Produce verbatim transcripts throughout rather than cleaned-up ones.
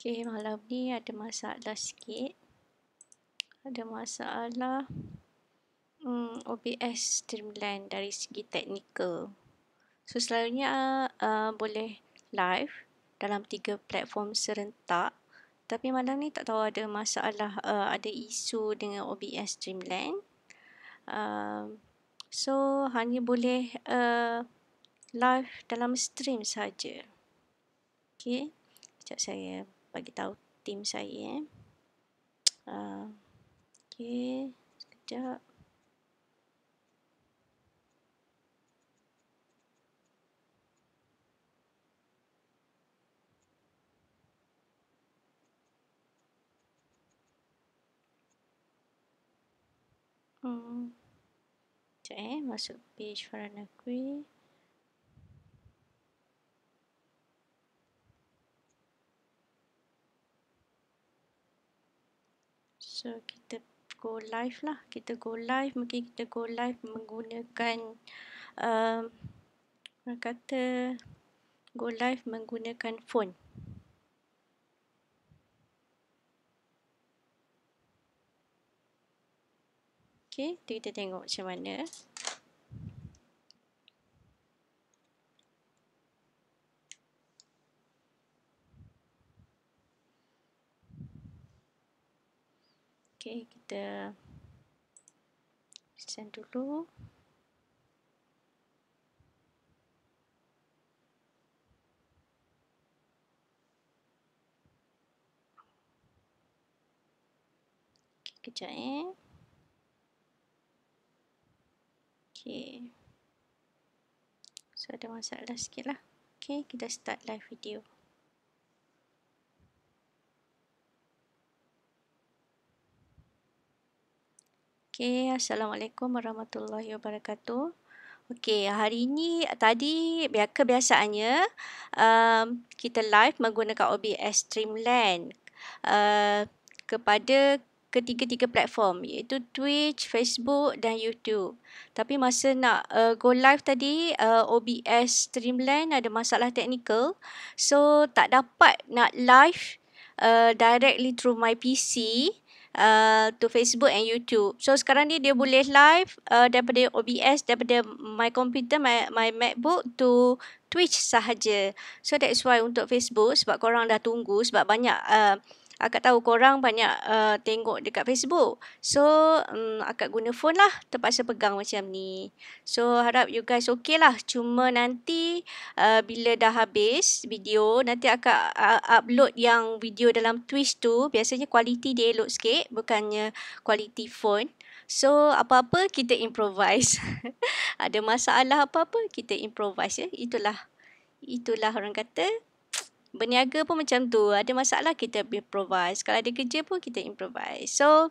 Okay, malam ni ada masalah sikit. Ada masalah hmm, O B S Streamline dari segi teknikal. So, selalunya uh, boleh live dalam tiga platform serentak. Tapi malam ni tak tahu ada masalah, uh, ada isu dengan O B S Streamline. Uh, so, hanya boleh uh, live dalam stream saja. Okay, sekejap saya bagi tahu tim saya. Eh. Uh, okay, sekejap. Hmm. Sekejap eh, masuk page kerana query. So, kita go live lah. Kita go live, mungkin kita go live menggunakan um, orang kata go live menggunakan phone. Okay, kita tengok macam mana. Okay, kita send dulu. Okay, kejap eh. Okay. So, ada masalah sikit lah. Okay, kita start live video. Okay, Assalamualaikum warahmatullahi wabarakatuh. Okay, hari ini, tadi kebiasaannya um, kita live menggunakan O B S Streamline uh, kepada ketiga-tiga platform iaitu Twitch, Facebook dan YouTube. Tapi masa nak uh, go live tadi, uh, O B S Streamline ada masalah teknikal. So, tak dapat nak live uh, directly through my P C. Uh, to Facebook and YouTube. So sekarang ni dia boleh live uh, daripada O B S, daripada my computer, my, my MacBook to Twitch sahaja. So that's why untuk Facebook, sebab korang dah tunggu, sebab banyak uh, akak tahu korang banyak uh, tengok dekat Facebook. So um, akak guna phone lah, terpaksa pegang macam ni. So harap you guys okay lah. Cuma nanti uh, bila dah habis video, nanti akak uh, upload yang video dalam Twitch tu. Biasanya kualiti dia elok sikit, bukannya kualiti phone. So apa-apa kita improvise. Ada masalah apa-apa kita improvise ya. Itulah itulah orang kata. Berniaga pun macam tu. Ada masalah kita improvise. Kalau ada kerja pun kita improvise. So,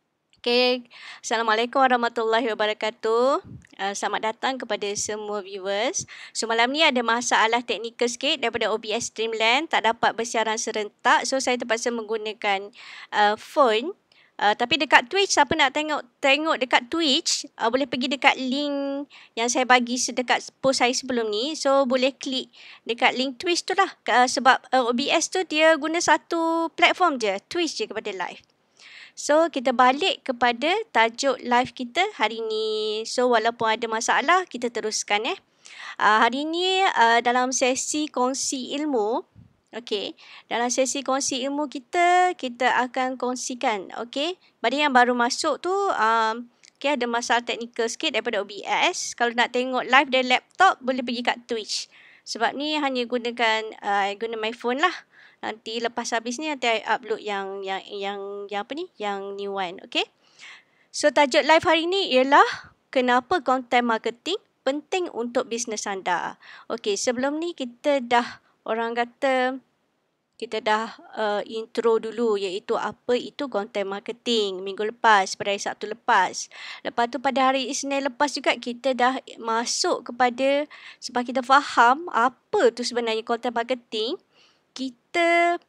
okay. Assalamualaikum warahmatullahi wabarakatuh. Uh, selamat datang kepada semua viewers. So, malam ni ada masalah teknikal sikit daripada O B S Streamline. Tak dapat bersiaran serentak. So, saya terpaksa menggunakan uh, phone. Uh, tapi dekat Twitch, siapa nak tengok tengok dekat Twitch, uh, boleh pergi dekat link yang saya bagi dekat post saya sebelum ni. So, boleh klik dekat link Twitch tu lah. Uh, sebab uh, O B S tu dia guna satu platform je. Twitch je kepada live. So, kita balik kepada tajuk live kita hari ni. So, walaupun ada masalah, kita teruskan eh. Uh, hari ni uh, dalam sesi kongsi ilmu, okey, dalam sesi kongsi ilmu kita, kita akan kongsikan, okey. Bagi yang baru masuk tu, um, okey, ada masalah teknikal sikit daripada O B S. Kalau nak tengok live dari laptop, boleh pergi kat Twitch. Sebab ni hanya gunakan, uh, guna my phone lah. Nanti lepas habis ni, nanti I upload yang, yang, yang, yang apa ni, yang new one, okey. So, tajuk live hari ni ialah kenapa content marketing penting untuk bisnes anda. Okey, sebelum ni kita dah, orang kata, kita dah uh, intro dulu iaitu apa itu content marketing minggu lepas, pada hari Sabtu lepas. Lepas tu pada hari Isnin lepas juga kita dah masuk kepada, sebab kita faham apa tu sebenarnya content marketing, kita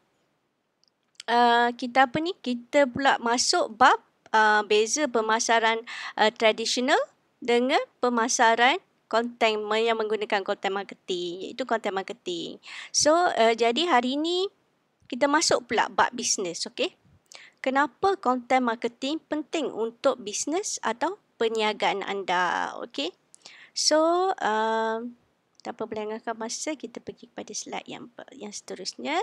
uh, kita apa ni, kita pula masuk bab uh, beza pemasaran uh, tradisional dengan pemasaran konten yang menggunakan content marketing, iaitu content marketing. So uh, jadi hari ni kita masuk pula bab bisnes, okey? Kenapa content marketing penting untuk bisnes atau perniagaan anda, okey? So, um, tanpa melengahkan masa, kita pergi kepada slide yang yang seterusnya.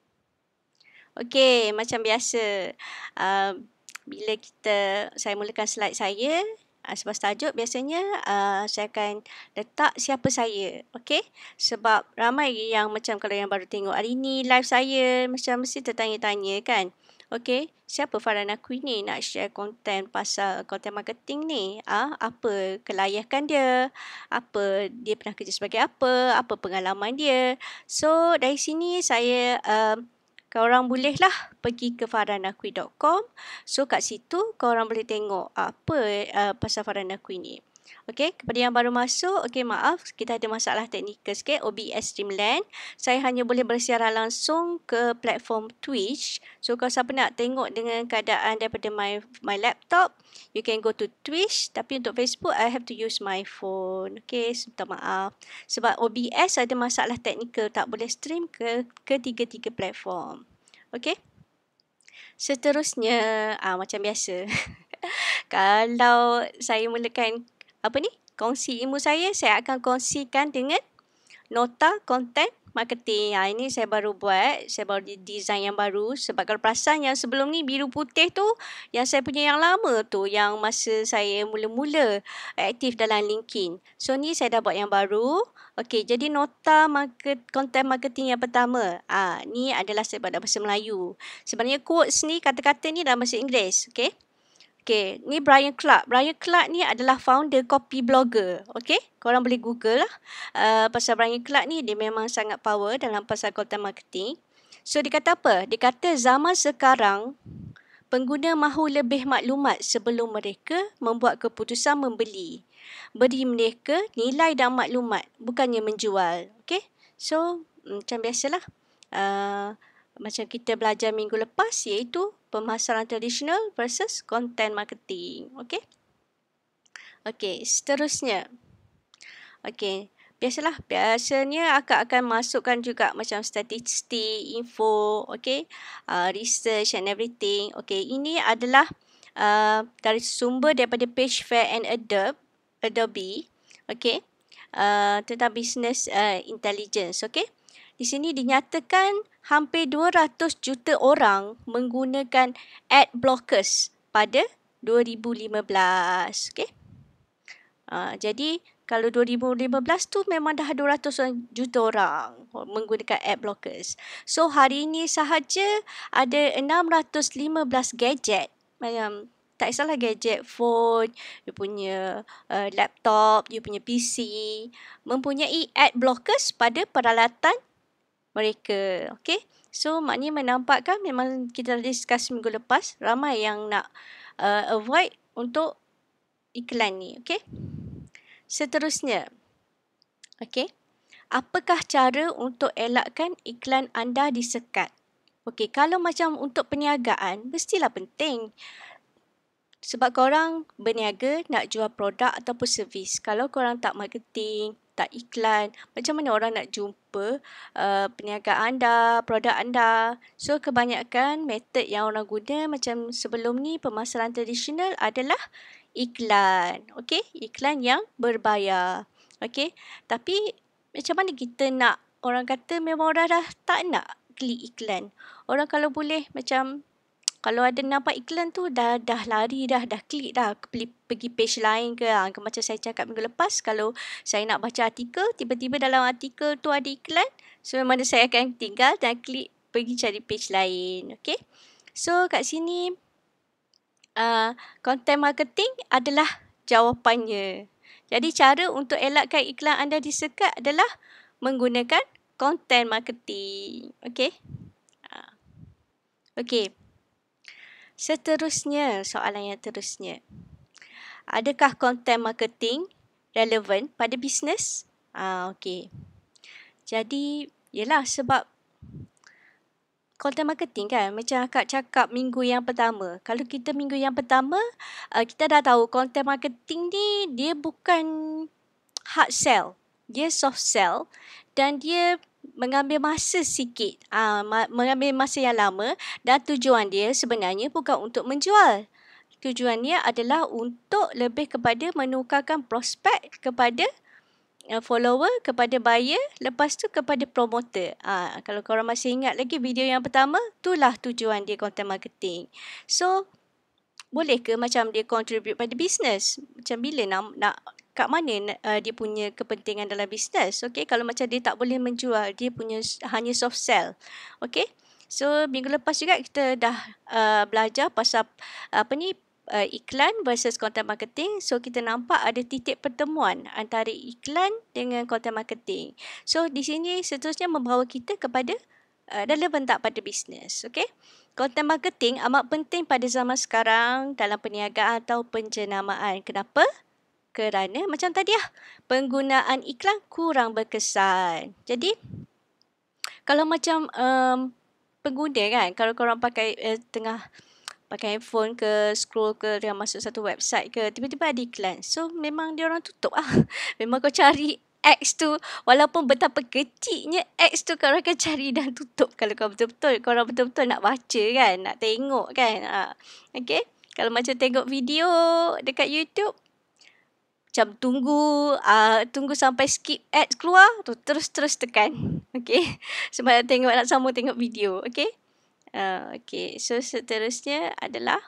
Okey, macam biasa, uh, bila kita saya mulakan slide saya, uh, sebab tajuk biasanya uh, saya akan letak siapa saya, okey? Sebab ramai yang macam kalau yang baru tengok hari ni live saya, macam mesti tertanya-tanya kan. Okey, siapa Farhan aku ni nak share konten pasal content marketing ni? Ah, apa kelayakan dia? Apa dia pernah kerja sebagai apa? Apa pengalaman dia? So, dari sini saya um, korang bolehlah pergi ke farhan akui dot com. So, kat situ korang boleh tengok apa uh, pasal Farhan Akui ni. Okey, kepada yang baru masuk, okey maaf, kita ada masalah teknikal sikit, O B S Streamland. Saya hanya boleh bersiaran langsung ke platform Twitch. So, kalau siapa nak tengok dengan keadaan daripada my my laptop, you can go to Twitch. Tapi untuk Facebook, I have to use my phone. Okey, minta maaf. Sebab O B S ada masalah teknikal, tak boleh stream ke ketiga-tiga platform. Okey. Seterusnya, ah, macam biasa. Kalau saya mulakan apa ni, kongsi ilmu saya, saya akan kongsikan dengan nota content marketing. Ha, ini saya baru buat, saya baru design yang baru. Sebab kalau perasan yang sebelum ni biru putih tu, yang saya punya yang lama tu, yang masa saya mula-mula aktif dalam LinkedIn. So ni saya dah buat yang baru. Okey, jadi nota market, content marketing yang pertama. Ah, ha, ni adalah saya buat dalam bahasa Melayu. Sebenarnya quotes ni, kata-kata ni dalam bahasa Inggeris. Okey. Okey, ni Brian Clark. Brian Clark ni adalah founder Copy Blogger. Okey, korang boleh Google lah. Uh, pasal Brian Clark ni, dia memang sangat power dalam pasal content marketing. So, dia kata apa? Dia kata zaman sekarang, pengguna mahu lebih maklumat sebelum mereka membuat keputusan membeli. Beri mereka nilai dan maklumat, bukannya menjual. Okey, so macam biasalah. Uh, macam kita belajar minggu lepas, iaitu pemasaran tradisional versus content marketing. Okey. Okey, seterusnya. Okey, biasalah. Biasanya akak akan masukkan juga macam statistik, info, okey, uh, research and everything. Okey, ini adalah uh, dari sumber daripada Pagefair and Adobe, Adobe. Okey. Uh, tentang business uh, intelligence. Okey. Di sini dinyatakan hampir dua ratus juta orang menggunakan ad blockers pada dua ribu lima belas. Okay. Uh, jadi, kalau dua ribu lima belas tu memang dah dua ratus juta orang menggunakan ad blockers. So, hari ini sahaja ada enam ratus lima belas gadget. Macam, tak kisahlah gadget, phone, you punya uh, laptop, you punya P C, mempunyai ad blockers pada peralatan mereka. Okay. So, maknanya menampakkan memang kita dah discuss minggu lepas, ramai yang nak uh, avoid untuk iklan ni. Okay. Seterusnya. Okay. Apakah cara untuk elakkan iklan anda disekat? Okay. Kalau macam untuk perniagaan, mestilah penting. Sebab korang berniaga nak jual produk ataupun servis. Kalau korang tak marketing, tak iklan, macam mana orang nak jumpa uh, perniagaan anda, produk anda. So, kebanyakan method yang orang guna macam sebelum ni, pemasaran tradisional adalah iklan. Okey, iklan yang berbayar. Okey, tapi macam mana kita nak, orang kata memang orang dah tak nak klik iklan. Orang kalau boleh macam, kalau ada nampak iklan tu, dah dah lari dah, dah klik dah, pergi, pergi page lain ke. Ha, macam saya cakap minggu lepas, kalau saya nak baca artikel, tiba-tiba dalam artikel tu ada iklan, so memang saya akan tinggal dan klik pergi cari page lain. Okay. So, kat sini, uh, content marketing adalah jawapannya. Jadi, cara untuk elakkan iklan anda disekat adalah menggunakan content marketing. Okay. Uh, okay. Seterusnya, soalan yang terusnya. Adakah content marketing relevan pada bisnes? Ah, okey. Jadi, yelah sebab content marketing kan, macam akak cakap minggu yang pertama. Kalau kita minggu yang pertama, uh, kita dah tahu content marketing ni dia bukan hard sell. Dia soft sell dan dia mengambil masa sikit, uh, mengambil masa yang lama, dan tujuan dia sebenarnya bukan untuk menjual. Tujuannya adalah untuk lebih kepada menukarkan prospek kepada uh, follower, kepada buyer, lepas tu kepada promoter. Uh, kalau korang masih ingat lagi video yang pertama, itulah tujuan dia content marketing. So, boleh ke macam dia contribute pada bisnes? Macam bila nak, nak kat mana uh, dia punya kepentingan dalam bisnes? Okay, kalau macam dia tak boleh menjual, dia punya hanya soft sell. Okay, so minggu lepas juga kita dah uh, belajar pasal apa ni, uh, iklan versus content marketing. So kita nampak ada titik pertemuan antara iklan dengan content marketing. So di sini seterusnya membawa kita kepada uh, relevan tak pada bisnes. Okay, content marketing amat penting pada zaman sekarang dalam perniagaan atau penjenamaan. Kenapa? Kerana macam tadi lah, penggunaan iklan kurang berkesan. Jadi, kalau macam um, pengguna kan, kalau korang pakai uh, tengah pakai handphone ke, scroll ke, dia masuk satu website ke, tiba-tiba ada iklan. So, memang dia orang tutup lah. Memang kau cari X tu, walaupun betapa kecilnya X tu, korang akan cari dan tutup. Kalau kau betul-betul, korang betul-betul nak baca kan, nak tengok kan. Ha. Okay, kalau macam tengok video dekat YouTube, macam tunggu uh, tunggu sampai skip ads keluar tu, terus-terus tekan. Okay, sebab nak tengok, nak sambung tengok video. Okay, uh, okay. So seterusnya adalah,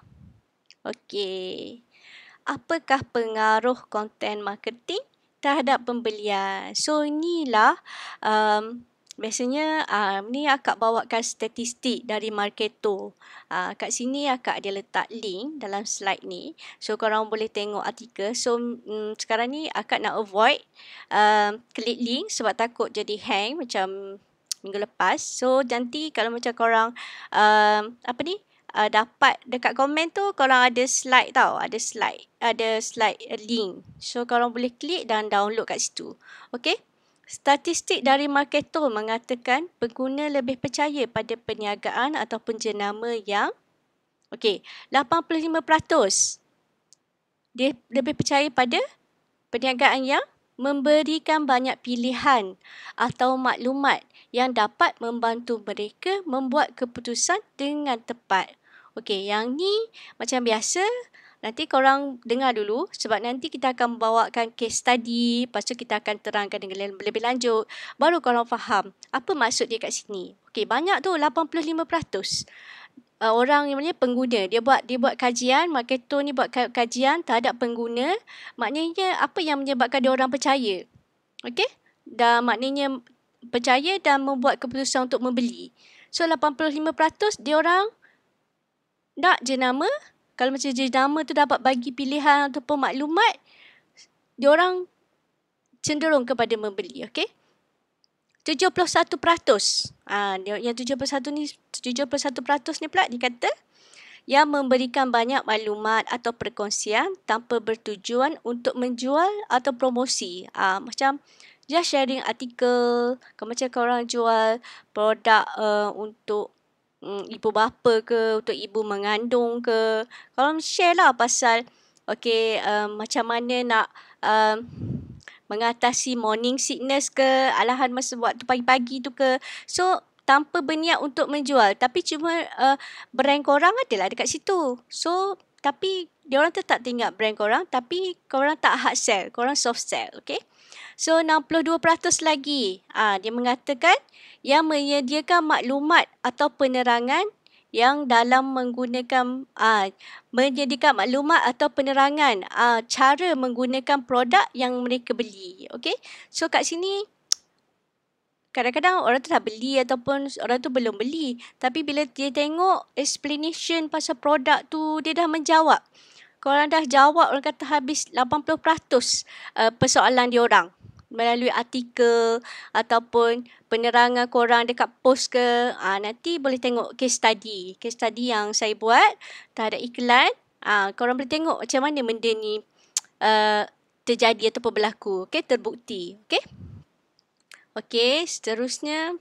okay, apakah pengaruh content marketing terhadap pembelian? So inilah um, biasanya uh, ni akak bawakan statistik dari Marketo. Uh, kat sini akak ada letak link dalam slide ni. So korang boleh tengok artikel. So um, sekarang ni akak nak avoid uh, klik link sebab takut jadi hang macam minggu lepas. So nanti kalau macam korang uh, apa ni uh, dapat dekat komen tu, korang ada slide tau. Ada slide. Ada slide uh, link. So korang boleh klik dan download kat situ. Okay. Statistik dari Marketo mengatakan pengguna lebih percaya pada perniagaan ataupun jenama yang, okey, lapan puluh lima peratus dia lebih percaya pada perniagaan yang memberikan banyak pilihan atau maklumat yang dapat membantu mereka membuat keputusan dengan tepat. Okey, yang ni macam biasa. Nanti korang dengar dulu sebab nanti kita akan membawakan case study, lepas tu kita akan terangkan dengan lebih lanjut. Baru korang faham apa maksud dia kat sini. Okey, banyak tu lapan puluh lima peratus uh, orang yang maknanya pengguna. Dia buat dia buat kajian, Marketo ni buat kajian terhadap pengguna. Maknanya apa yang menyebabkan dia orang percaya. Okey? Dan maknanya percaya dan membuat keputusan untuk membeli. So lapan puluh lima peratus dia orang nak jenama. Kalau macam jenama tu dapat bagi pilihan ataupun maklumat, diorang cenderung kepada membeli. Okay? tujuh puluh satu peratus. Ha, yang tujuh puluh satu ni, tujuh puluh satu peratus ni pula dikata yang memberikan banyak maklumat atau perkongsian tanpa bertujuan untuk menjual atau promosi. Ha, macam just sharing artikel. Kalau macam korang jual produk uh, untuk Hmm, ibu bapa ke, untuk ibu mengandung ke. Kalau share lah pasal okay, um, macam mana nak um, mengatasi morning sickness ke, alahan masa waktu pagi-pagi tu ke. So tanpa berniat untuk menjual, tapi cuma uh, brand korang adalah dekat situ. So tapi diorang tetap ingat brand korang, tapi korang tak hard sell, korang soft sell. Okay. So enam puluh dua peratus lagi ah, dia mengatakan yang menyediakan maklumat atau penerangan yang dalam menggunakan ah, menyediakan maklumat atau penerangan ah, cara menggunakan produk yang mereka beli. Okay. So kat sini kadang-kadang orang tu dah beli ataupun orang tu belum beli, tapi bila dia tengok explanation pasal produk tu, dia dah menjawab. Korang dah jawab, orang kata habis lapan puluh peratus uh, persoalan diorang melalui artikel ataupun penerangan korang dekat post ke. Ha, nanti boleh tengok case study. Case study yang saya buat terhadap iklan. Ha, korang boleh tengok macam mana benda ni uh, terjadi ataupun berlaku. Okay, terbukti. Okay. Okay, seterusnya.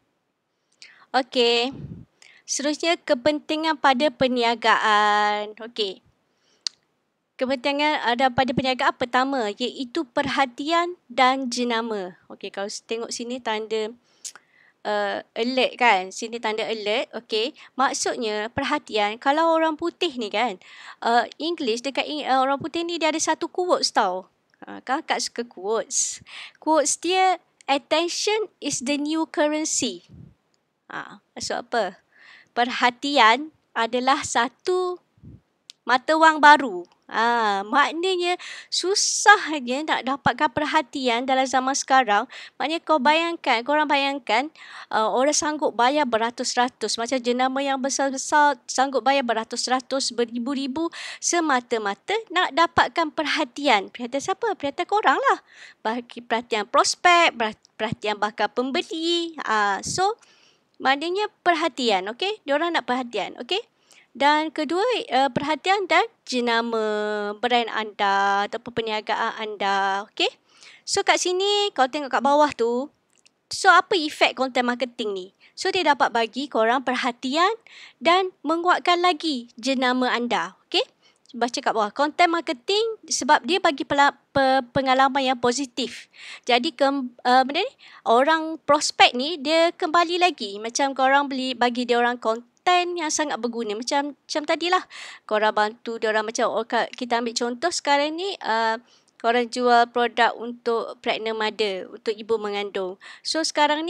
Okay. Seterusnya kepentingan pada perniagaan. Okay. Kepentingan ada pada perniagaan pertama iaitu perhatian dan jenama. Okey, kalau tengok sini tanda uh, alert kan. Sini tanda alert. Okay. Maksudnya perhatian. Kalau orang putih ni kan. Uh, English dekat uh, orang putih ni dia ada satu quotes tau. Uh, kan Kak suka quotes. Quotes dia, attention is the new currency. Ha, maksud apa? Perhatian adalah satu mata wang baru. Ah, maknanya susahnya nak dapatkan perhatian dalam zaman sekarang. Maknanya kau bayangkan, korang bayangkan uh, orang sanggup bayar beratus-ratus. Macam jenama yang besar-besar sanggup bayar beratus-ratus, beribu-ribu semata-mata nak dapatkan perhatian. Perhatian siapa? Perhatian korang lah. Bagi perhatian prospek, perhatian bakal pembeli. Ah, so, maknanya perhatian, okey? Diorang nak perhatian, okey? Dan kedua, uh, perhatian dan jenama brand anda ataupun perniagaan anda. Okay? So kat sini, kau tengok kat bawah tu. So apa efek content marketing ni? So dia dapat bagi korang perhatian dan menguatkan lagi jenama anda. Okay? Baca kat bawah. Content marketing sebab dia bagi pela- pe- pengalaman yang positif. Jadi ke, uh, benda ni, orang prospek ni dia kembali lagi. Macam korang beli bagi dia orang content yang sangat berguna. Macam macam tadilah. Korang bantu dia orang macam, oh, kita ambil contoh sekarang ni, uh, korang jual produk untuk pregnant mother, untuk ibu mengandung. So sekarang ni,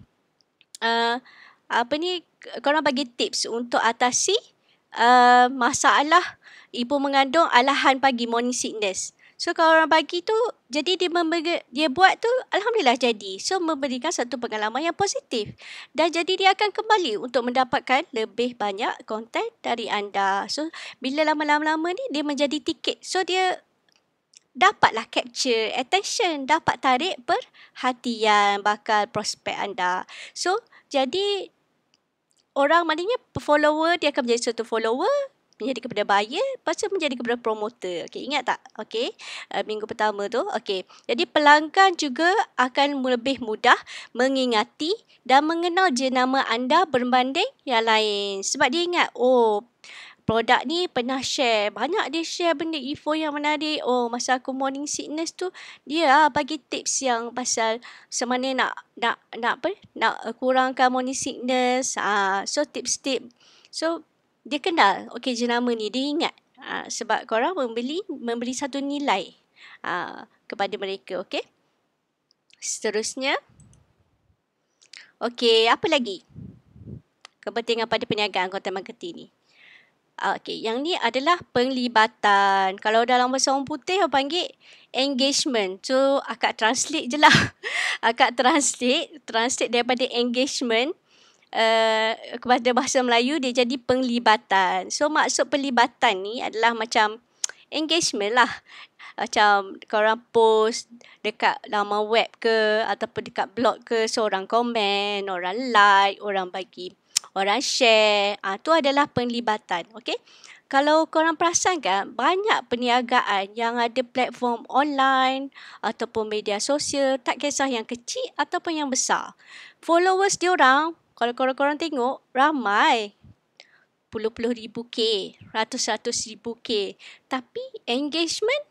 uh, apa ni, korang bagi tips untuk atasi uh, masalah ibu mengandung alahan pagi, morning sickness. So kalau orang bagi tu, jadi dia memberi, dia buat tu alhamdulillah jadi. So memberikan satu pengalaman yang positif. Dan jadi dia akan kembali untuk mendapatkan lebih banyak konten dari anda. So bila lama-lama ni dia menjadi tiket. So dia dapatlah capture attention, dapat tarik perhatian bakal prospek anda. So jadi orang maknanya follower dia akan menjadi satu follower, menjadi kepada buyer, lepas tu menjadi kepada promoter. Okey, ingat tak? Okey, uh, minggu pertama tu. Okey, jadi pelanggan juga akan lebih mudah mengingati dan mengenal jenama anda berbanding yang lain. Sebab dia ingat, oh, produk ni pernah share. Banyak dia share benda info yang menarik. Oh, masa aku morning sickness tu, dia lah bagi tips yang pasal macam mana nak, nak, nak apa? Nak kurangkan morning sickness. Ah, so tips-tips. So, dia kenal, okey, jenama ni, dia ingat. Ha, sebab korang membeli, memberi satu nilai ha, kepada mereka, okey. Seterusnya, okey, apa lagi? Kepentingan pada perniagaan content marketing ni. Okey, yang ni adalah penglibatan. Kalau dalam bahasa orang putih, orang panggil engagement. So, akak translate je lah. Akak translate, translate daripada engagement Uh, kepada bahasa Melayu dia jadi penglibatan. So maksud penglibatan ni adalah macam engagement lah. Macam korang post dekat laman web ke ataupun dekat blog ke, so orang komen, orang like, orang bagi, orang share. Ah, tu adalah penglibatan. Okay? Kalau korang perasan kan, banyak perniagaan yang ada platform online ataupun media sosial, tak kisah yang kecil ataupun yang besar. Followers diorang, kalau korang-korang tengok, ramai. Puluh-puluh ribu K, ratus-ratus ribu K. Tapi engagement,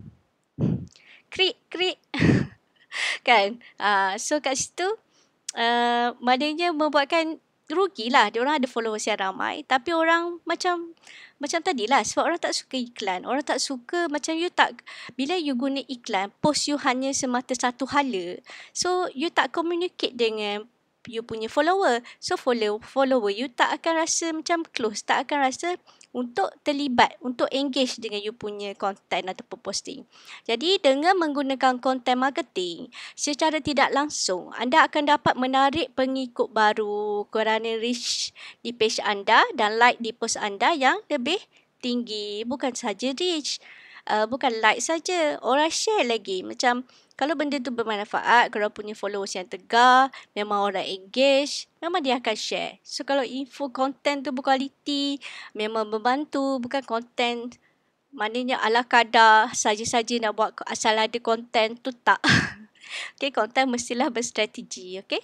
krik-krik. Kan? Uh, so kat situ, uh, maknanya membuatkan rugilah. Diorang ada followers yang ramai. Tapi orang macam, macam tadilah. Sebab orang tak suka iklan. Orang tak suka macam you tak, bila you guna iklan, post you hanya semata satu hala. So, you tak communicate dengan you punya follower. So follow follower you tak akan rasa macam close, tak akan rasa untuk terlibat, untuk engage dengan you punya content ataupun posting. Jadi dengan menggunakan content marketing, secara tidak langsung anda akan dapat menarik pengikut baru kerana reach di page anda dan like di post anda yang lebih tinggi. Bukan saja reach, uh, bukan like saja, orang share lagi. Macam kalau benda tu bermanfaat, kalau punya followers yang tegar, memang orang engage, memang dia akan share. So kalau info konten tu berkualiti, memang membantu, bukan konten maknanya ala kadar, saja-saja nak buat asal ada konten tu, tak. Okay, konten mestilah berstrategi, okay.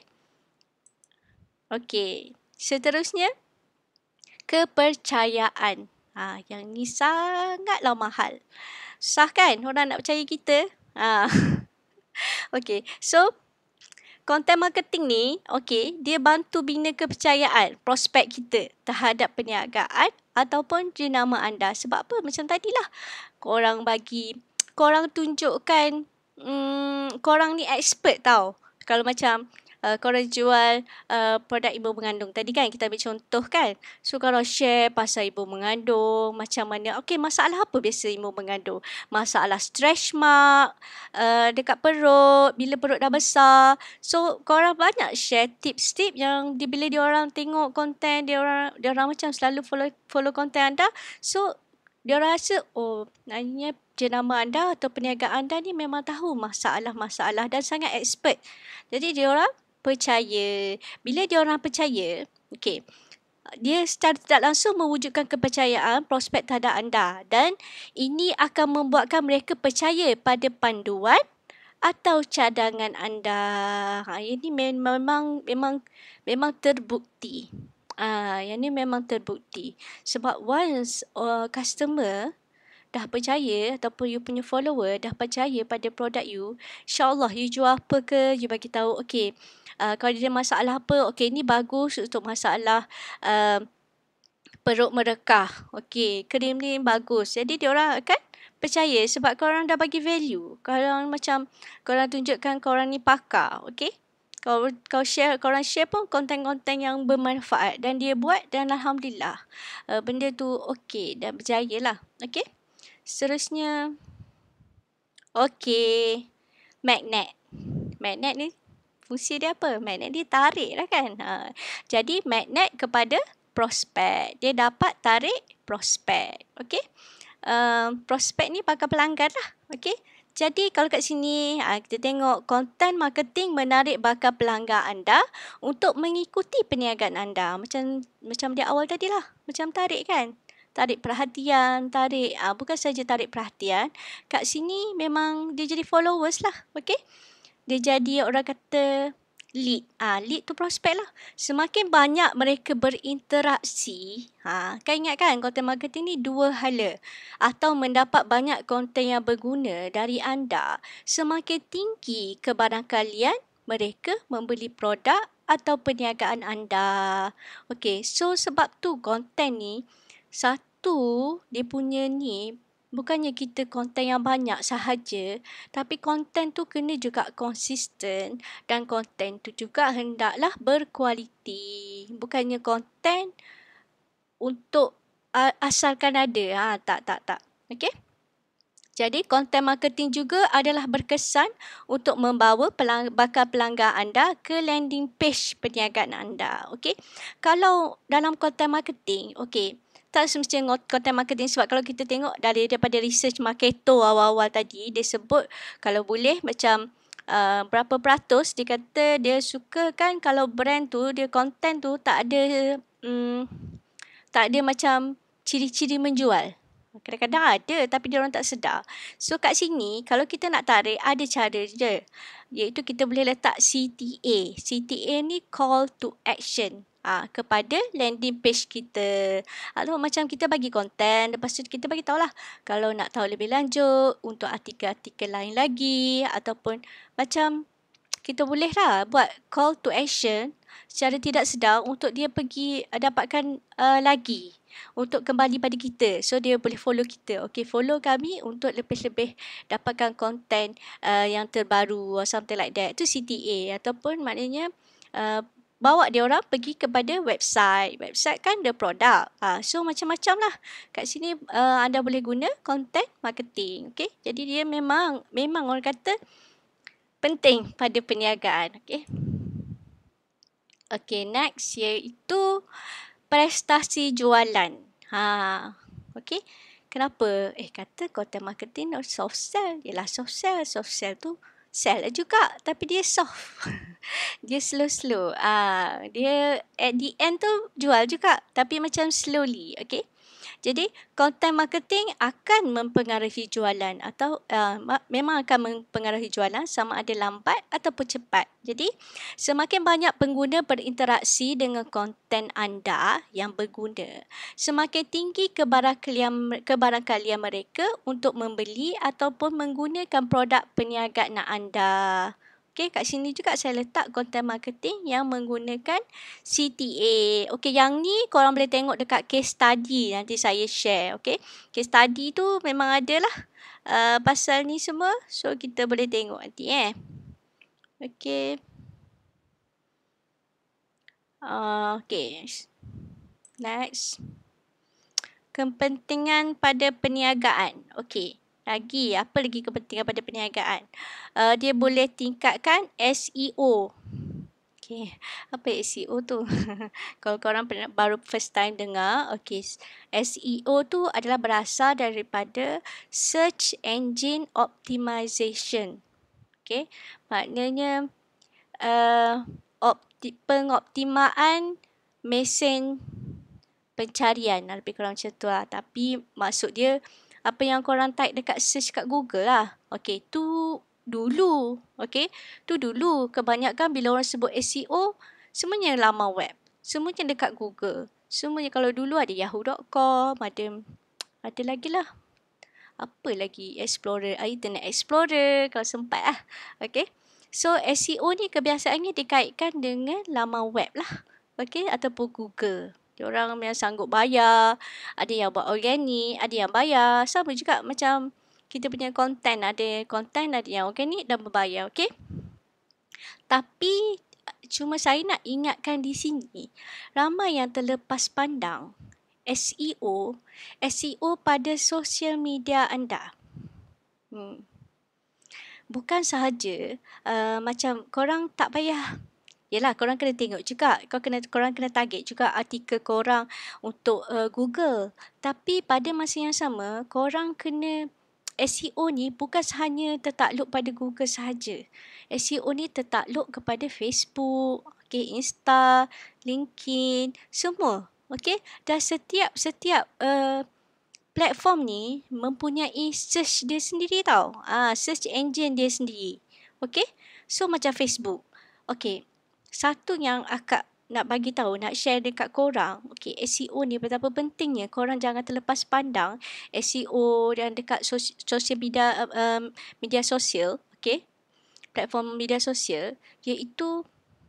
Okay, seterusnya, kepercayaan. Ha, yang ni sangatlah mahal. Susah kan orang nak percaya kita? Ha. Okay, so konten marketing ni, okey, dia bantu bina kepercayaan prospek kita terhadap perniagaan ataupun jenama anda. Sebab apa? Macam tadilah, korang bagi, korang tunjukkan, hmm, korang ni expert tau. Kalau macam uh, korang jual uh, produk ibu mengandung tadi kan, kita ambil contoh kan. So korang share pasal ibu mengandung, macam mana, okey, masalah apa biasa ibu mengandung? Masalah stretch mark uh, dekat perut, bila perut dah besar. So korang banyak share tips-tips yang di, bila diorang tengok konten, diorang, diorang macam selalu follow follow konten anda. So diorang rasa, oh, nanya jenama anda atau perniagaan anda ni memang tahu masalah-masalah dan sangat expert. Jadi diorang percaya. Bila diorang percaya, okey, dia secara tidak langsung mewujudkan kepercayaan prospek terhadap anda, dan ini akan membuatkan mereka percaya pada panduan atau cadangan anda. Ha, ini memang memang memang terbukti. Ah, yang ni memang terbukti. Sebab once uh, customer dah percaya ataupun you punya follower dah percaya pada produk you, insyaAllah you jual apa ke, you bagi tahu, okey, uh, kalau dia masalah apa, okey, ni bagus untuk masalah uh, perut merekah. Okey, krim ni bagus. Jadi diorang akan percaya sebab korang dah bagi value. Korang macam, korang tunjukkan korang ni pakar, okey. Kau kau share, korang share pun konten-konten yang bermanfaat dan dia buat, dan alhamdulillah uh, benda tu okey dan berjaya lah. Okey. Seterusnya, okey, magnet. Magnet ni fungsi dia apa? Magnet dia tarik lah kan. Ha. Jadi magnet kepada prospek. Dia dapat tarik prospek. Okey. Uh, prospek ni bakal pelanggan lah. Okey. Jadi kalau kat sini kita tengok konten marketing menarik bakal pelanggan anda untuk mengikuti perniagaan anda. Macam macam di awal tadi lah. Macam tarik kan. Tarik perhatian, tarik, uh, bukan saja tarik perhatian. Kat sini memang dia jadi followers lah. Okey. Dia jadi orang kata lead. Ah, lead tu prospek lah. Semakin banyak mereka berinteraksi, ha, kan ingat kan konten marketing ni dua hala. Atau mendapat banyak konten yang berguna dari anda, semakin tinggi kebarangkalian mereka membeli produk atau perniagaan anda. Okey, so sebab tu konten ni, satu dia punya ni, bukannya kita konten yang banyak sahaja, tapi konten tu kena juga konsisten, dan konten tu juga hendaklah berkualiti. Bukannya konten untuk uh, asalkan ada. Ha, tak, tak, tak. Okey? Jadi konten marketing juga adalah berkesan untuk membawa pelang, bakal pelanggan anda ke landing page perniagaan anda. Okey? Kalau dalam konten marketing, okey, tak semestinya konten marketing, sebab kalau kita tengok dari daripada research Marketo awal-awal tadi, dia sebut kalau boleh macam uh, berapa peratus dia kata dia suka kan kalau brand tu, dia konten tu tak ada um, tak ada macam ciri-ciri menjual. Kadang-kadang ada tapi dia orang tak sedar. So kat sini kalau kita nak tarik, ada cara je, iaitu kita boleh letak C T A. C T A ni call to action. Ah, ha, kepada landing page kita. Atau macam kita bagi konten, lepas tu kita bagi tahulah kalau nak tahu lebih lanjut untuk artikel-artikel lain lagi, ataupun macam kita boleh lah buat call to action secara tidak sedar untuk dia pergi uh, dapatkan uh, lagi untuk kembali pada kita. So dia boleh follow kita. Okay, follow kami untuk lebih-lebih dapatkan konten uh, yang terbaru or something like that. Itu C T A, ataupun maknanya uh, bawa dia orang pergi kepada website. Website kan ada produk. Ha, so macam-macam lah. Kat sini uh, anda boleh guna content marketing. Okay? Jadi dia memang, memang orang kata penting pada perniagaan. Okay? Okay, next iaitu prestasi jualan. Ha, okay? Kenapa? Eh, kata content marketing or soft sell. Yelah soft sell. Soft sell tu sell juga, tapi dia soft. Dia slow-slow. Ah, dia at the end tu jual juga, tapi macam slowly. Okay. Jadi content marketing akan mempengaruhi jualan, atau uh, memang akan mempengaruhi jualan sama ada lambat ataupun cepat. Jadi semakin banyak pengguna berinteraksi dengan konten anda yang berguna, semakin tinggi kebarangkalian, kebarangkalian mereka untuk membeli ataupun menggunakan produk perniagaan anda. Okey, kat sini juga saya letak content marketing yang menggunakan C T A. Okey, yang ni korang boleh tengok dekat case study nanti saya share. Okey, case study tu memang ada lah uh, pasal ni semua. So, kita boleh tengok nanti eh. Okey. Uh, Okey. Next. Kepentingan pada perniagaan. Okey. Lagi, apa lagi kepentingan pada perniagaan? Uh, dia boleh tingkatkan S E O. Okay, apa S E O tu? Kalau korang pernah, baru first time dengar, okay, S E O tu adalah berasal daripada Search Engine Optimization. Okay, maknanya uh, opti, pengoptimaan mesin pencarian, lebih kurang macam tu lah. Tapi maksud dia, apa yang korang type dekat search kat Google lah. Okay, tu dulu. Okay, tu dulu. Kebanyakan bila orang sebut S E O, semuanya laman web. Semuanya dekat Google. Semuanya kalau dulu ada yahoo dot com, ada ada lagi lah. Apa lagi? Explorer, Internet Explorer kalau sempat lah. Okay. So, S E O ni kebiasaannya dikaitkan dengan laman web lah. Okay, ataupun Google. Orang yang sanggup bayar, ada yang buat organik, ada yang bayar. Sama juga macam kita punya konten, ada konten, ada yang organik dan berbayar, okey? Tapi cuma saya nak ingatkan di sini, ramai yang terlepas pandang S E O, S E O pada sosial media anda. Hmm. Bukan sahaja uh, macam korang tak payah, yelah, korang kena tengok juga. Kau kena, korang kena target juga artikel korang untuk uh, Google. Tapi pada masa yang sama, korang kena, S E O ni bukan hanya tertakluk pada Google sahaja. S E O ni tertakluk kepada Facebook, okay, Insta, LinkedIn, semua. Okay? Dan setiap, setiap uh, platform ni mempunyai search dia sendiri tau. Ah, search engine dia sendiri. Okay? So, macam Facebook. Okay. Satu yang akak nak bagi tahu, nak share dekat korang, okay, S E O ni betapa pentingnya. Korang jangan terlepas pandang S E O dan dekat sos- sosial media, um, media sosial, okay, platform media sosial, iaitu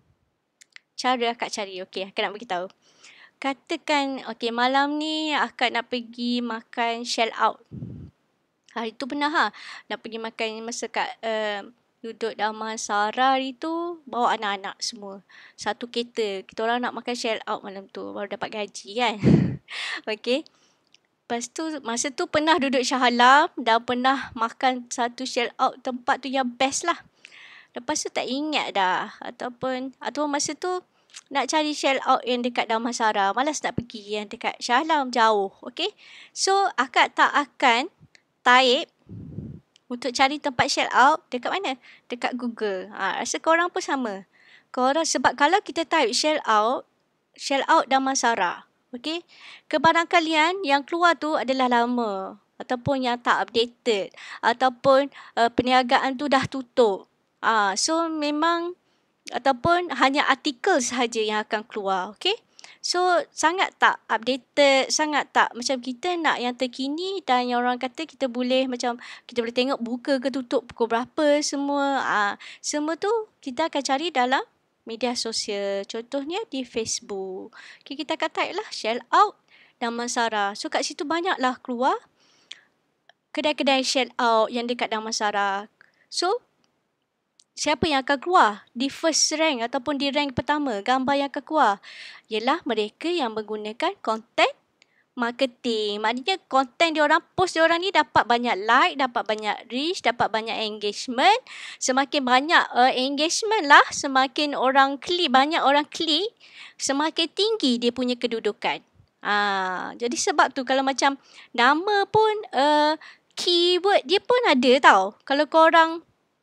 cara akak cari. Okay, akak nak bagi tahu. Katakan, okay, malam ni akak nak pergi makan shell out. Hari tu pernah ha, nak pergi makan masa kat uh, duduk Damansara itu, bawa anak-anak semua. Satu kereta. Kita orang nak makan shell out malam tu. Baru dapat gaji kan. Okay. Lepas tu, masa tu pernah duduk Shah Alam dan pernah makan satu shell out, tempat tu yang best lah. Lepas tu tak ingat dah. Ataupun, ataupun masa tu nak cari shell out yang dekat Damansara. Malas nak pergi yang dekat Shah Alam, jauh. Okay. So, akak tak akan type untuk cari tempat shell out dekat mana? Dekat Google. Ha, rasa korang pun sama. Korang, sebab kalau kita type shell out, shell out Damansara. Okay? Kebarangkalian yang keluar tu adalah lama. Ataupun yang tak updated. Ataupun uh, perniagaan tu dah tutup. Ha, so, memang, ataupun hanya artikel sahaja yang akan keluar. Okay? So, sangat tak updated, sangat tak, macam kita nak yang terkini dan yang orang kata kita boleh macam, kita boleh tengok buka ke tutup pukul berapa semua. Ah, semua tu kita akan cari dalam media sosial. Contohnya di Facebook. Okay, kita akan type lah shell out Damansara. So, kat situ banyaklah keluar kedai-kedai shell out yang dekat Damansara. So, siapa yang akan keluar di first rank ataupun di rank pertama, gambar yang akan keluar ialah mereka yang menggunakan content marketing. Maknanya konten diorang post diorang ni dapat banyak like, dapat banyak reach, dapat banyak engagement. Semakin banyak uh, engagement lah, semakin orang klik, banyak orang klik, semakin tinggi dia punya kedudukan. Ah, jadi sebab tu kalau macam nama pun uh, keyword dia pun ada tau. Kalau korang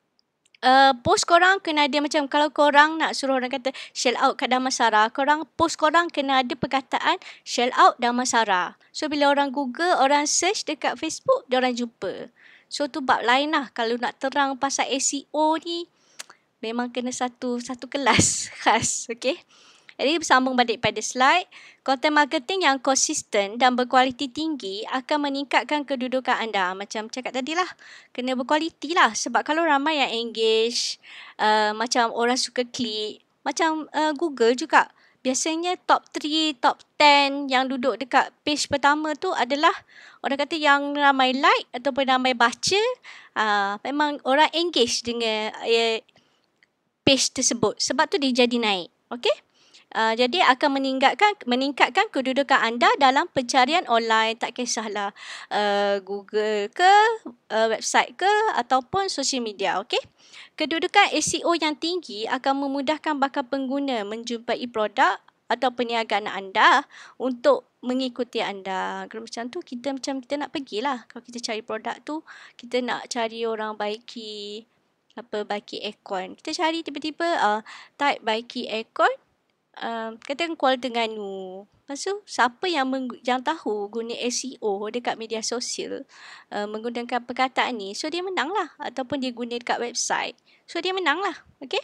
Uh, post korang kena ada macam, kalau korang nak suruh orang kata shell out kat Damansara, korang post korang kena ada perkataan shell out Damansara. So bila orang Google, orang search dekat Facebook, dia orang jumpa. So tu bab lain lah. Kalau nak terang pasal S E O ni, memang kena satu satu kelas khas. Okay. Jadi bersambung balik pada slide, konten marketing yang konsisten dan berkualiti tinggi akan meningkatkan kedudukan anda. Macam cakap tadi lah, kena berkualiti lah. Sebab kalau ramai yang engage, uh, macam orang suka klik, macam uh, Google juga. Biasanya top tiga, top sepuluh yang duduk dekat page pertama tu adalah orang kata yang ramai like ataupun ramai baca. Uh, memang orang engage dengan uh, page tersebut. Sebab tu dia jadi naik. Okay? Uh, jadi akan meningkatkan meningkatkan kedudukan anda dalam pencarian online, tak kisahlah uh, Google ke, uh, website ke ataupun social media, okey. Kedudukan S E O yang tinggi akan memudahkan bakal pengguna menjumpai produk atau perniagaan anda untuk mengikuti anda. Kalau macam tu kita macam kita nak pergilah. Kalau kita cari produk tu, kita nak cari orang baiki apa baiki aircon. Kita cari tiba-tiba uh, type baiki aircon. Uh, katakan Kuala Terengganu. Lepas tu, siapa yang meng- yang tahu guna S E O dekat media sosial uh, menggunakan perkataan ni, so dia menang lah. Ataupun dia guna dekat website, so dia menang lah. Okay?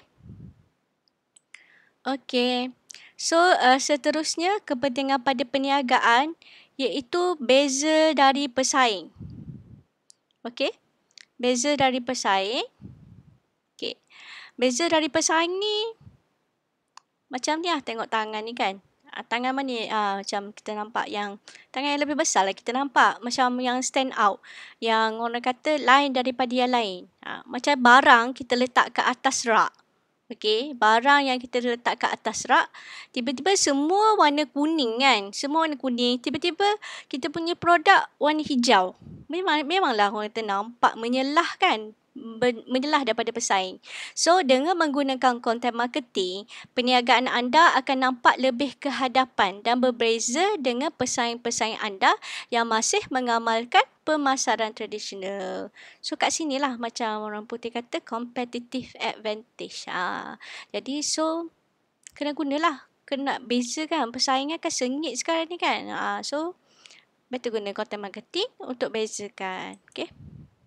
Okay. So, uh, seterusnya kepentingan pada perniagaan iaitu beza dari pesaing. Okay? Beza dari pesaing. Okay. Beza dari pesaing ni macam ni lah, tengok tangan ni kan. Ah, tangan mana ah, macam kita nampak yang tangan yang lebih besar lah kita nampak. Macam yang stand out. Yang orang kata lain daripada yang lain. Ah, macam barang kita letak ke atas rak. Okey, barang yang kita letak ke atas rak, tiba-tiba semua warna kuning kan. Semua warna kuning. Tiba-tiba kita punya produk warna hijau. Memang memanglah orang kata nampak menyelah kan. Menyelah daripada pesaing. So, dengan menggunakan konten marketing, perniagaan anda akan nampak lebih ke hadapan dan berbeza dengan pesaing-pesaing anda yang masih mengamalkan pemasaran tradisional. So, kat sinilah macam orang putih kata competitive advantage. Ha. Jadi, so, kena gunalah. Kena bezakan. Persaingan kan sengit sekarang ni kan. Ha. So, better guna konten marketing untuk bezakan. Okay.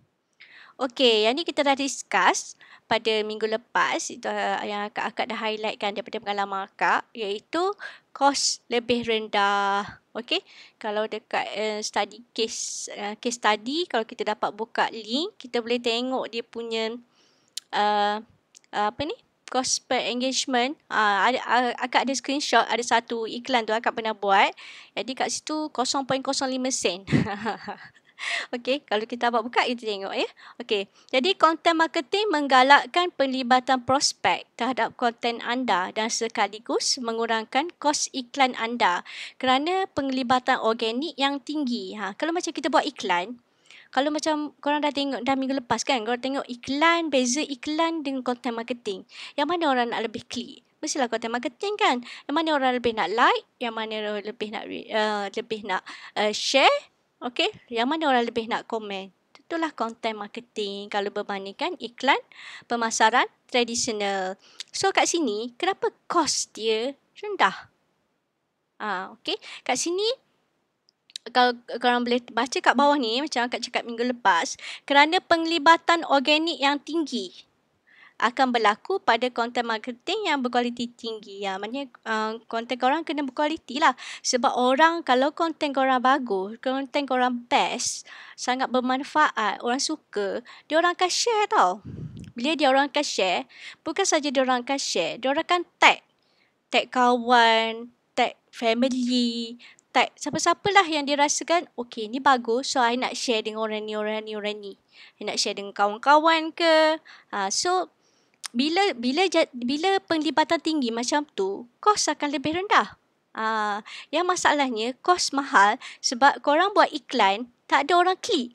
Okey, yang ni kita dah discuss pada minggu lepas, itu yang akak-akak dah highlightkan daripada pengalaman akak, iaitu kos lebih rendah. Okey, kalau dekat uh, study case uh, case study, kalau kita dapat buka link, kita boleh tengok dia punya uh, apa ni? Cost per engagement. Uh, ada, uh, akak ada screenshot, ada satu iklan tu akak pernah buat. Jadi kat situ kosong perpuluhan kosong lima sen. Okey, kalau kita dapat buka, kita tengok ya. Okey, jadi konten marketing menggalakkan pelibatan prospek terhadap konten anda dan sekaligus mengurangkan kos iklan anda kerana penglibatan organik yang tinggi. Ha, kalau macam kita buat iklan, kalau macam korang dah tengok dah minggu lepas kan, korang tengok iklan, beza iklan dengan konten marketing. Yang mana orang nak lebih klik? Mestilah konten marketing kan. Yang mana orang lebih nak like, yang mana orang lebih nak uh, lebih nak uh, share. Okey, yang mana orang lebih nak komen? Itulah konten marketing kalau berbandingkan iklan pemasaran tradisional. So kat sini, kenapa kos dia rendah? Ah, okey. Kat sini, kalau korang boleh baca kat bawah ni, macam akak cakap minggu lepas, kerana penglibatan organik yang tinggi akan berlaku pada konten marketing yang berkualiti tinggi. Ya, maknanya uh, konten korang kena berkualiti lah. Sebab orang, kalau konten korang bagus, konten korang best, sangat bermanfaat, orang suka, dia orang akan share tau. Bila dia orang akan share, bukan saja dia orang akan share, dia orang akan tag. Tag kawan, tag family, tag siapa-siapalah yang dia rasakan, okay, ni bagus, so I nak share dengan orang ni, orang ni, orang ni. I nak share dengan kawan-kawan ke. Ha, so, Bila bila bila penglibatan tinggi macam tu, kos akan lebih rendah. Ah, yang masalahnya kos mahal sebab korang buat iklan, tak ada orang klik.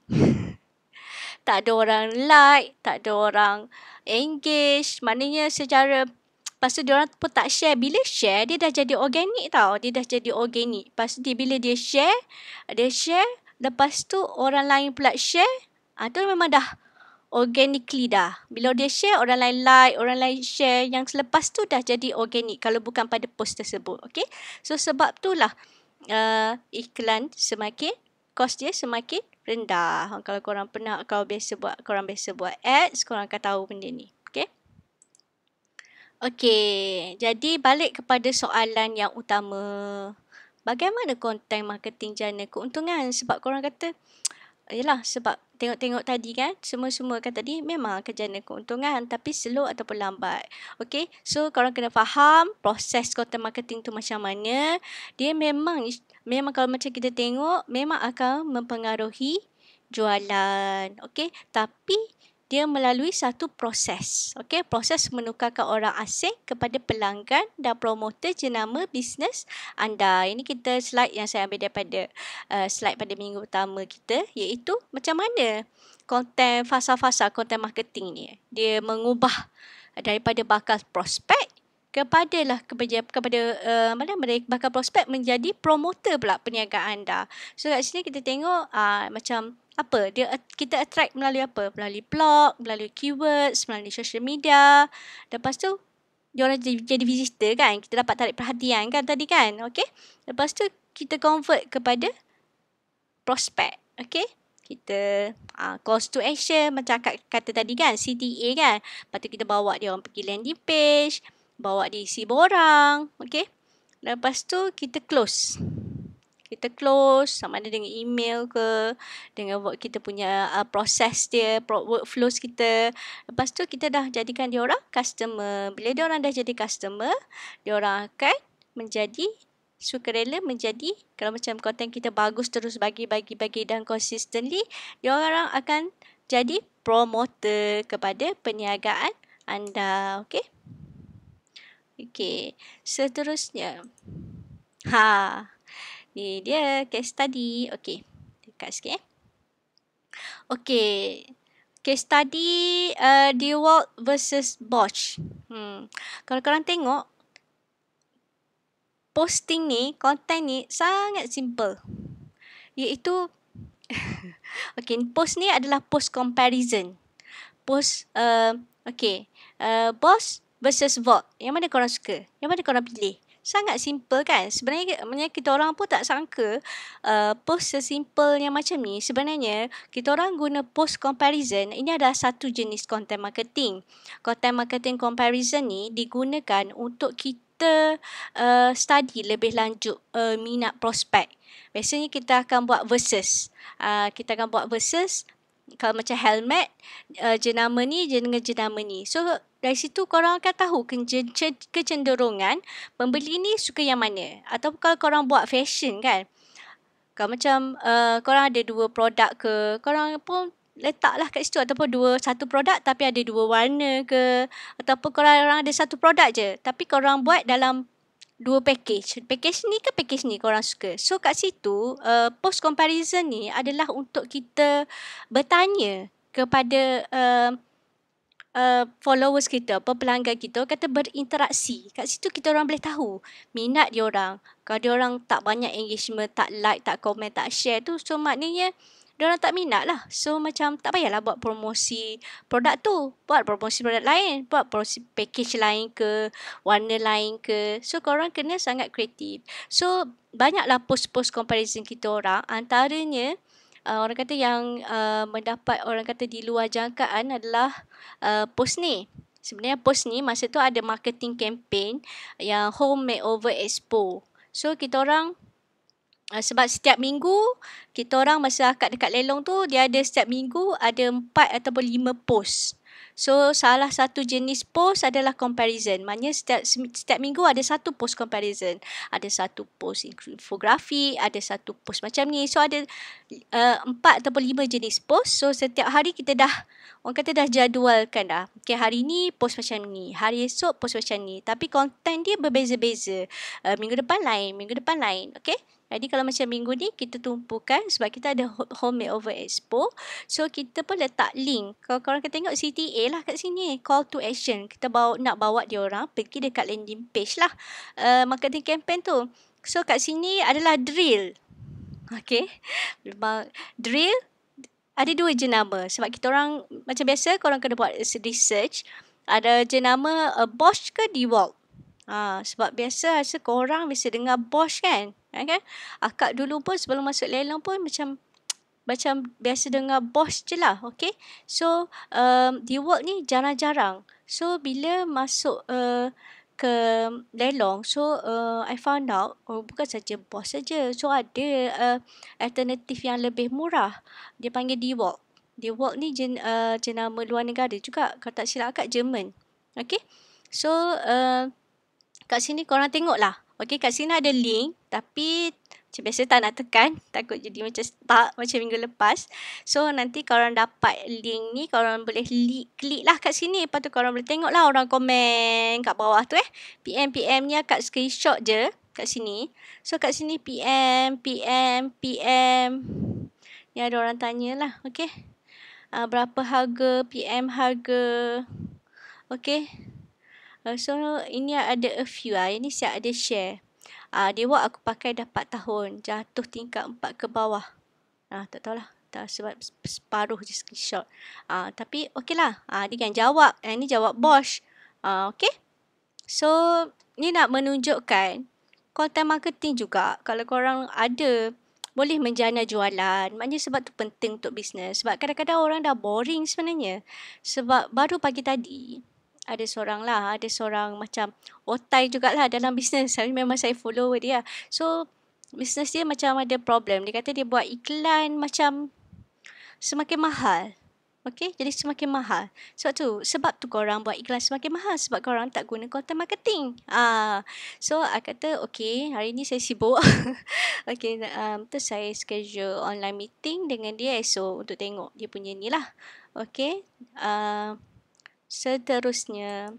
Tak ada orang like, tak ada orang engage. Maknanya secara, lepas tu diorang pun tak share. Bila share, dia dah jadi organik tau. Dia dah jadi organik. Lepas tu dia, bila dia share, dia share, lepas tu orang lain pula share, ah, tu memang dah organically dah. Bila dia share, orang lain like, orang lain share. Yang selepas tu dah jadi organik kalau bukan pada post tersebut. Okay. So sebab itulah uh, iklan semakin, kos dia semakin rendah. Kalau korang pernah, kalau biasa buat, korang biasa buat ads, korang akan tahu benda ni. Okay. Okey, jadi balik kepada soalan yang utama. Bagaimana konten marketing jana keuntungan? Sebab korang kata, yelah sebab tengok-tengok tadi kan, semua-semua kan tadi memang akan jana keuntungan tapi slow ataupun lambat. Okey, so korang kena faham proses content marketing tu macam mana. Dia memang, memang kalau macam kita tengok, memang akan mempengaruhi jualan. Okey, tapi dia melalui satu proses. Okey, proses menukarkan orang asing kepada pelanggan dan promoter jenama bisnes anda. Ini kita slide yang saya ambil daripada uh, slide pada minggu pertama kita, iaitu macam mana konten fasa-fasa konten marketing ni dia mengubah daripada bakal prospek kepada lah kepada kepada uh, mana mereka bakal prospek menjadi promoter pula perniagaan anda. So kat sini kita tengok uh, macam apa dia kita attract melalui apa? Melalui blog, melalui keywords, melalui social media. Lepas tu dia orang jadi, jadi visitor kan, kita dapat tarik perhatian kan tadi kan. Okey. Lepas tu kita convert kepada prospek. Okey. Kita uh, calls to action macam kata, kata tadi kan, C T A kan. Lepas tu kita bawa dia orang pergi landing page, bawa dia isi borang. Okey. Lepas tu kita close. Kita close sama ada dengan email ke, dengan work kita punya uh, proses dia, workflows kita. Lepas tu kita dah jadikan dia orang customer. Bila dia orang dah jadi customer, dia orang akan menjadi sukarela menjadi, kalau macam konten kita bagus terus bagi-bagi-bagi dan consistently, dia orang akan jadi promoter kepada perniagaan anda. Okey. Okey. Seterusnya. Ha. Ni dia case study. Okey. Dekat sikit eh. Okey. Case study uh, DeWalt versus Bosch. Hmm. Kalau korang tengok, posting ni, konten ni sangat simple. Iaitu, okey, post ni adalah post comparison. Post, uh, okey, uh, Bosch versus Volt. Yang mana korang suka? Yang mana korang pilih? Sangat simple kan? Sebenarnya kita orang pun tak sangka uh, post sesimpel yang macam ni. Sebenarnya kita orang guna post comparison. Ini adalah satu jenis content marketing. Content marketing comparison ni digunakan untuk kita uh, study lebih lanjut uh, minat prospek. Biasanya kita akan buat versus. Uh, kita akan buat versus. Kalau macam helmet, uh, jenama ni dengan jenama ni. So, dari situ korang akan tahu kecenderungan pembeli ni suka yang mana. Atau kalau korang buat fashion kan. Kalau macam uh, korang ada dua produk ke, korang pun letaklah kat situ. Ataupun dua, satu produk tapi ada dua warna ke. Ataupun korang ada satu produk je. Tapi korang buat dalam dua package. Package ni ke package ni korang suka. So kat situ uh, post comparison ni adalah untuk kita bertanya kepada uh, uh, followers kita, pelanggan kita, kata berinteraksi. Kat situ kita orang boleh tahu minat dia orang. Kalau dia orang tak banyak engagement, tak like, tak komen, tak share tu, so maknanya dia orang tak minat lah. So macam tak payahlah buat promosi produk tu. Buat promosi produk lain. Buat promosi package lain ke, warna lain ke. So korang kena sangat kreatif. So banyaklah post-post comparison kita orang. Antaranya uh, orang kata yang uh, mendapat orang kata di luar jangkaan adalah uh, post ni. Sebenarnya post ni masa tu ada marketing campaign yang Home Makeover Expo. So kita orang Uh, sebab setiap minggu kita orang masa akad dekat lelong tu dia ada setiap minggu ada empat ataupun lima post. So salah satu jenis post adalah comparison. Maknanya setiap setiap minggu ada satu post comparison. Ada satu post infografi, ada satu post macam ni. So ada uh, empat ataupun lima jenis post. So setiap hari kita dah orang kata dah jadualkan dah. Okay, hari ni post macam ni, hari esok post macam ni. Tapi konten dia berbeza-beza. Uh, minggu depan lain, minggu depan lain. Okay. Jadi kalau macam minggu ni kita tumpukan sebab kita ada Home Makeover Expo. So kita pun letak link. Kalau korang akan tengok C T A lah kat sini. Call to action. Kita bawa, nak bawa dia orang pergi dekat landing page lah. Uh, marketing campaign tu. So kat sini adalah drill. Okay. Drill. Ada dua jenama. Sebab kita orang macam biasa korang kena buat research. Ada jenama uh, Bosch ke DeWalt. Ha, sebab biasa rasa korang biasa dengar Bosch kan. Ha, kan? Akak dulu pun sebelum masuk lelang pun macam macam biasa dengar bos je lah. Okay. So um, di work ni jarang-jarang. So bila masuk uh, ke lelong, so uh, I found out oh, bukan saja bos saja. So ada uh, alternatif yang lebih murah. Dia panggil di work. Di work ni jen, uh, jenama luar negara juga. Kalau tak silap kat Zaman. Okay. So uh, kat sini korang tengok lah. Okay, kat sini ada link. Tapi macam biasa tak nak tekan. Takut jadi macam stuck macam minggu lepas. So nanti korang dapat link ni. Korang boleh li- klik lah kat sini. Lepas tu korang boleh tengok lah orang komen kat bawah tu eh. P M P M ni kat screenshot je kat sini. So kat sini P M, P M, P M. Ni ada orang tanya lah. Okay. Uh, berapa harga, P M harga. Okay. Uh, so ini ada a few lah. Ini saya ada share. Uh, dia buat aku pakai dah empat tahun. Jatuh tingkat empat ke bawah. Uh, tak tahulah. Tak, sebab separuh je screenshot. Uh, tapi okey lah. Uh, dia kan jawab. Uh, ini jawab Bosch. Uh, okay. So ni nak menunjukkan content marketing juga. Kalau korang ada boleh menjana jualan. Maknanya sebab tu penting untuk bisnes. Sebab kadang-kadang orang dah boring sebenarnya. Sebab baru pagi tadi ada seorang lah, ada seorang macam otai jugalah dalam bisnes. Memang saya follow dia. So, bisnes dia macam ada problem. Dia kata dia buat iklan macam semakin mahal. Okay, jadi semakin mahal. Sebab tu, sebab tu korang buat iklan semakin mahal. Sebab korang tak guna content marketing. Ah, so, I kata, okay, hari ni saya sibuk. Okay, um, tu saya schedule online meeting dengan dia esok untuk tengok dia punya ni lah. Okay, uh, seterusnya,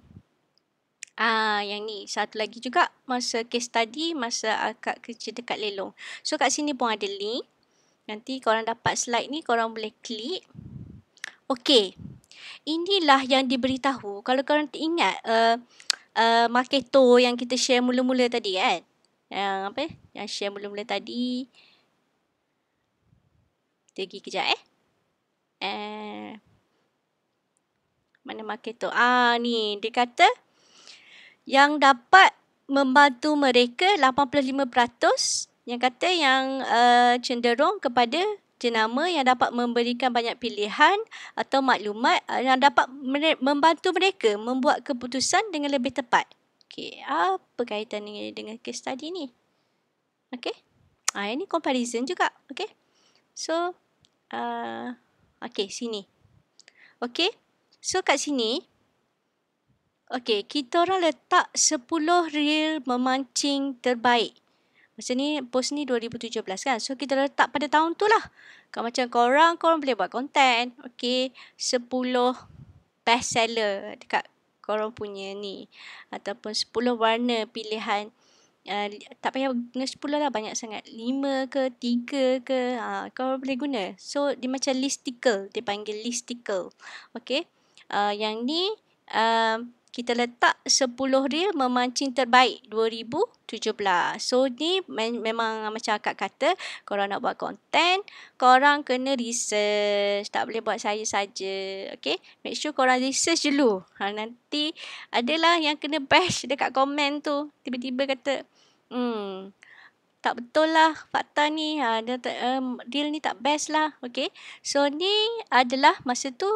ah yang ni satu lagi juga masa case study, masa akak kerja dekat lelong. So kat sini pun ada link. Nanti korang dapat slide ni, korang boleh klik. Okey. Inilah yang diberitahu. Kalau korang ingat uh, uh, Marketo yang kita share mula-mula tadi kan. Yang apa? Yang share mula-mula tadi. Pergi kejap eh. Eh Mana Marketo? Ah ni, dia kata yang dapat membantu mereka lapan puluh lima peratus, yang kata yang uh, cenderung kepada jenama yang dapat memberikan banyak pilihan atau maklumat uh, yang dapat mere- membantu mereka membuat keputusan dengan lebih tepat. Okey, apa kaitan dengan, dengan case study ni? Okey. Ah ini comparison juga. Okey. So uh, okey sini. Okey. So kat sini, okey, kita orang letak sepuluh reel memancing terbaik. Masa ni, post ni dua ribu tujuh belas kan. So, kita letak pada tahun tu lah. Kalau macam korang, korang boleh buat konten. Okey, sepuluh best seller dekat korang punya ni. Ataupun sepuluh warna pilihan. Uh, tak payah guna sepuluh lah, banyak sangat. lima ke, tiga ke, ha, korang boleh guna. So, dia macam listicle. Dia panggil listicle. Okey. Uh, yang ni, uh, kita letak sepuluh reel memancing terbaik dua ribu tujuh belas. So, ni me- memang macam akak kata, korang nak buat konten, korang kena research. Tak boleh buat saya saja. Okay? Make sure korang research dulu. Ha, nanti adalah yang kena bash dekat komen tu. Tiba-tiba kata, hmm, tak betul lah fakta ni. Ha, dia, um, deal ni tak best lah. Okay? So, ni adalah masa tu,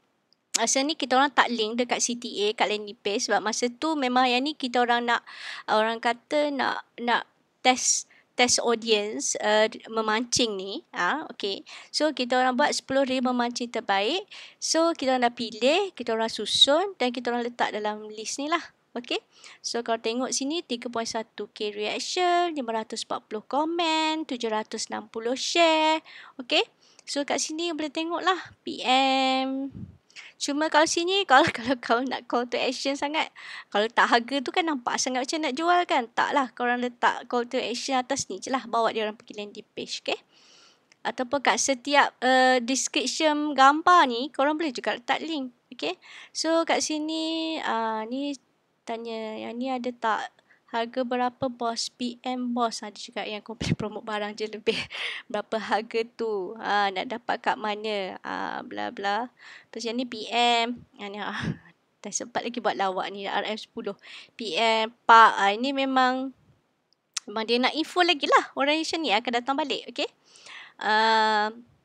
masa ni kita orang tak link dekat C T A, kat landing page. Sebab masa tu memang yang ni kita orang nak, orang kata nak nak test test audience uh, memancing ni. Ah, ha, okay. So kita orang buat sepuluh reel memancing terbaik. So kita orang dah pilih, kita orang susun dan kita orang letak dalam list ni lah. Okay. So kalau tengok sini tiga perpuluhan satu K reaction, lima ratus empat puluh komen, tujuh ratus enam puluh share. Okay. So kat sini boleh tengok lah P M. Cuma kalau sini, kalau kalau kau nak call to action sangat, kalau tak harga tu kan nampak sangat macam nak jual kan. Taklah, korang letak call to action atas ni je lah. Bawa dia orang pergi landing page, okay. Ataupun kat setiap uh, description gambar ni, korang boleh juga letak link, okay. So kat sini, uh, ni tanya, yang ni ada tak harga berapa bos? P M bos. Ada juga yang kau boleh promote barang je lebih. Berapa harga tu? Ha, nak dapat kat mana? Ha, bla bla. Terus yang ni P M. Yang ni, ha, dah sempat lagi buat lawak ni. R M sepuluh. P M, Pak. Ha, ini memang, memang dia nak info lagi lah. Orang macam ni akan datang balik. Okay. Uh,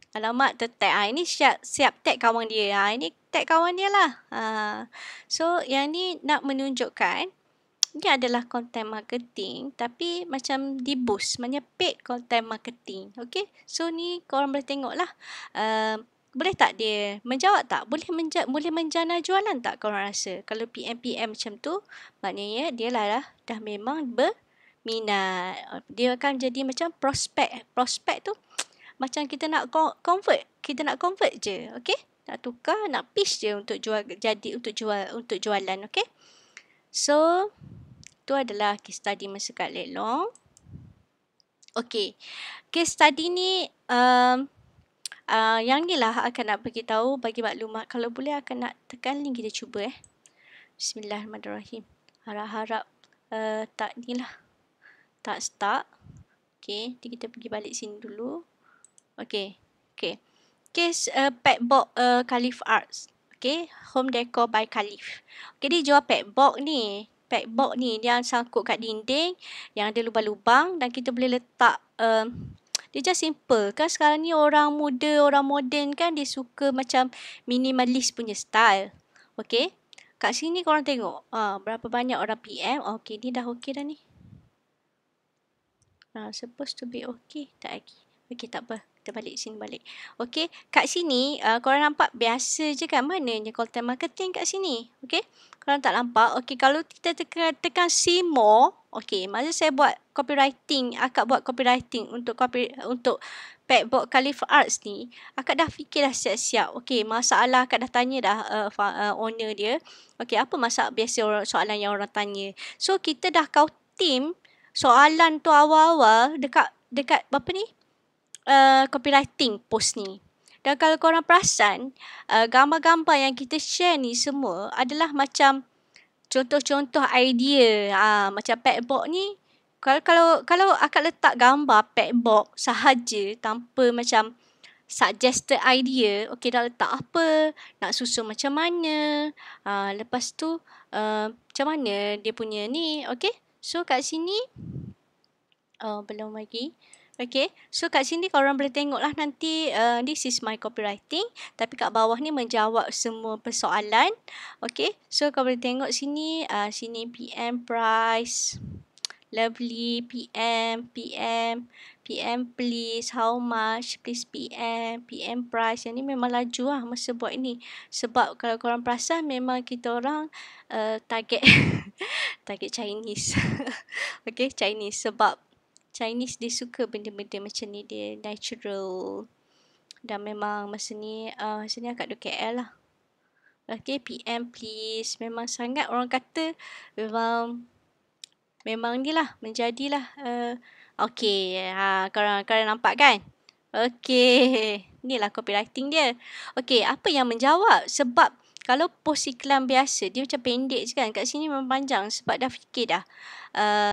Alamat tertag. Ha, ini siap, siap tag kawan dia. Ha, ini tag kawan dia lah. Ha. So, yang ni nak menunjukkan ini adalah content marketing tapi macam di boost. Maknanya paid content marketing. Okay. So, ni korang boleh tengok lah. Uh, boleh tak dia menjawab tak? Boleh, menja boleh menjana jualan tak korang rasa? Kalau P M P M macam tu, maknanya dia lah, lah dah memang berminat. Dia akan jadi macam prospek. Prospek tu macam kita nak convert, kita nak convert je, okey? Nak tukar, nak pitch je untuk jual, jadi untuk jual, untuk jualan, okey? So, tu adalah case study masa kat Lelong. Okey, case study ni, um, uh, yang ni lah akan nak bagi tahu, bagi maklumat. Kalau boleh akan nak tekan link, kita cuba eh. Bismillahirrahmanirrahim. Harap-harap uh, tak ni lah, tak start. Okey, kita pergi balik sini dulu. Okay, okay. Case uh, pet box uh, Khalif Arts. Okay, home decor by Khalif. Okay, dia jual pet box ni. Pet box ni dia sangkut kat dinding yang ada lubang-lubang dan kita boleh letak. Uh, dia just simple. Kan sekarang ni orang muda, orang moden kan dia suka macam minimalist punya style. Okay, kat sini korang tengok. Uh, berapa banyak orang P M. Okay, ni dah okay dah ni. Uh, supposed to be okay. Tak lagi. Okay, tak apa. Kita balik sini balik. Okay, kat sini uh, korang nampak biasa je kan? Mananya content marketing kat sini? Okay, korang tak nampak? Okay, kalau kita tekan, tekan see more. Okay, masa saya buat copywriting, akak buat copywriting untuk copy untuk pet box Khalif Arts ni, akak dah fikir dah siap-siap. Okay, masalah akak dah tanya dah uh, uh, owner dia. Okay, apa masalah biasa orang, soalan yang orang tanya. So, kita dah kau tim soalan tu awal-awal dekat dekat apa ni? Uh, copywriting post ni. Dan kalau korang perasan, uh, gambar-gambar yang kita share ni semua adalah macam contoh-contoh idea. Uh, macam pet box ni, kalau kalau kalau akak letak gambar pet box sahaja tanpa macam suggested idea, okey dah letak apa, nak susun macam mana, uh, lepas tu uh, macam mana dia punya ni, okey. So kat sini, oh belum lagi. Okay, so kat sini korang boleh tengok lah nanti, uh, this is my copywriting. Tapi kat bawah ni menjawab semua persoalan. Okay, so korang boleh tengok sini, uh, sini P M price, lovely, P M, P M, P M please, how much, please P M, P M price. Yang ni memang laju lah masa buat ni. Sebab kalau korang perasan memang kita orang uh, target, target Chinese. Okay, Chinese sebab Chinese dia suka benda-benda macam ni, dia natural. Dan memang masa ni, uh, masa ni akak duduk K L lah. Okay, P M please. Memang sangat orang kata, memang, memang ni lah, menjadilah. Uh, okay, ha, korang, korang nampak kan? Okay, ni lah copywriting dia. Okay, apa yang menjawab? Sebab kalau post iklan biasa, dia macam pendek je kan. Kat sini memang panjang sebab dah fikir dah. Uh,